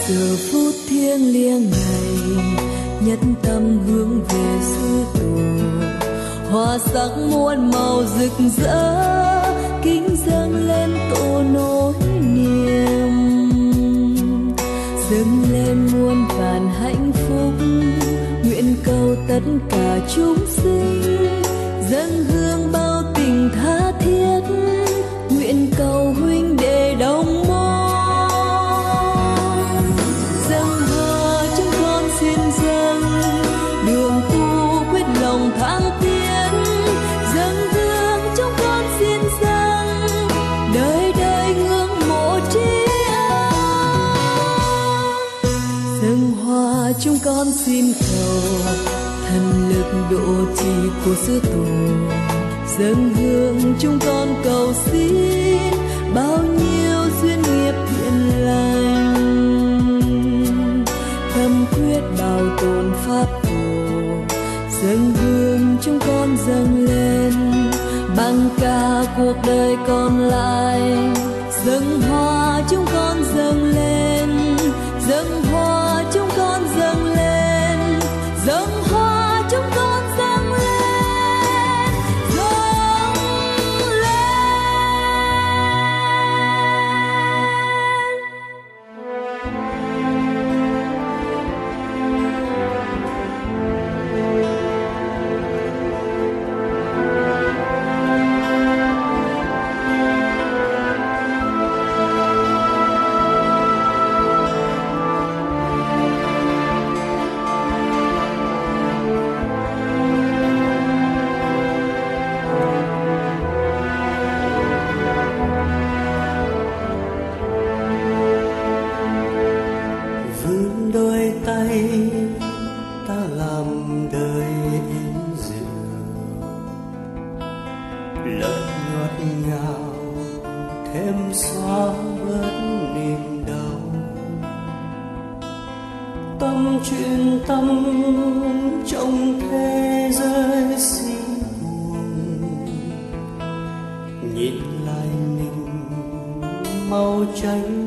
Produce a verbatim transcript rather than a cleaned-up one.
giờ phút thiêng liêng này, nhất tâm hướng về sư tổ, hoa sắc muôn màu rực rỡ, kính dâng lên tổ nỗi niềm, dâng lên muôn vàn hạnh phúc, nguyện cầu tất cả chúng sinh dâng hương bao tình tha thiết, nguyện cầu huynh đệ đồng môn, dâng hoa chúng con xin dâng, đường tu quyết lòng thăng tiến, dâng hương chúng con xin dâng, đời đời ngưỡng mộ tri ân, dâng hoa chúng con xin cầu thần lực độ trì của sư tổ, dâng hương chúng con cầu xin bao nhiêu duyên nghiệp thiện lành, tâm quyết bảo tồn pháp tổ, dâng hương chúng con dâng lên bằng cả cuộc đời còn lại, dâng hoa chúng con dâng lên, dâng hoa chúng con dâng lên, dâng hoa chúng con dâng lên, dâng lên. Vươn đôi tay ta làm đời yên dịu, lời ngọt ngào thêm xóa bớt niềm đau, tâm truyền tâm trong thế giới si buồn, nhìn lại mình mau tránh